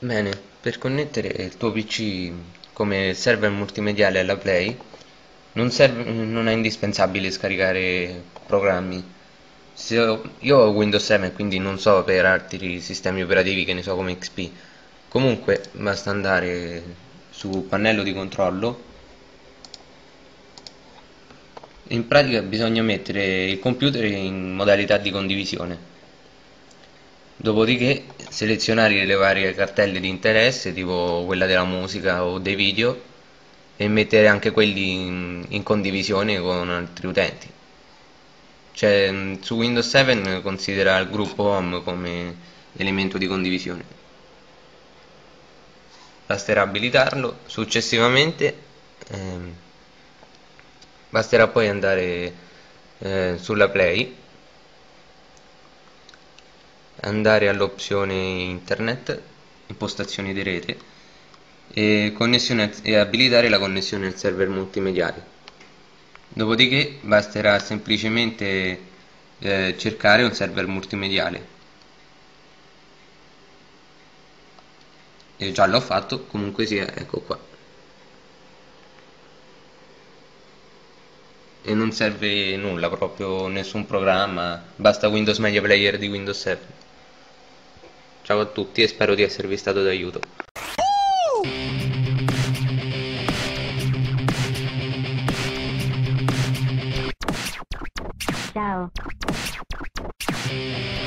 Bene, per connettere il tuo PC come server multimediale alla Play non è indispensabile scaricare programmi. Io ho Windows 7, quindi non so per altri sistemi operativi che ne so come XP. Comunque basta andare su pannello di controllo. In pratica bisogna mettere il computer in modalità di condivisione. Dopodiché selezionare le varie cartelle di interesse, tipo quella della musica o dei video, e mettere anche quelli in condivisione con altri utenti. Cioè, su Windows 7 considera il gruppo Home come elemento di condivisione. Basterà abilitarlo, successivamente ehm, basterà poi andare sulla Play, andare all'opzione internet, impostazioni di rete e abilitare la connessione al server multimediale. Dopodiché basterà semplicemente cercare un server multimediale. E già l'ho fatto, comunque sia, ecco qua. E non serve nulla, proprio nessun programma, basta Windows Media Player di Windows 7. Ciao a tutti e spero di esservi stato d'aiuto. Ciao.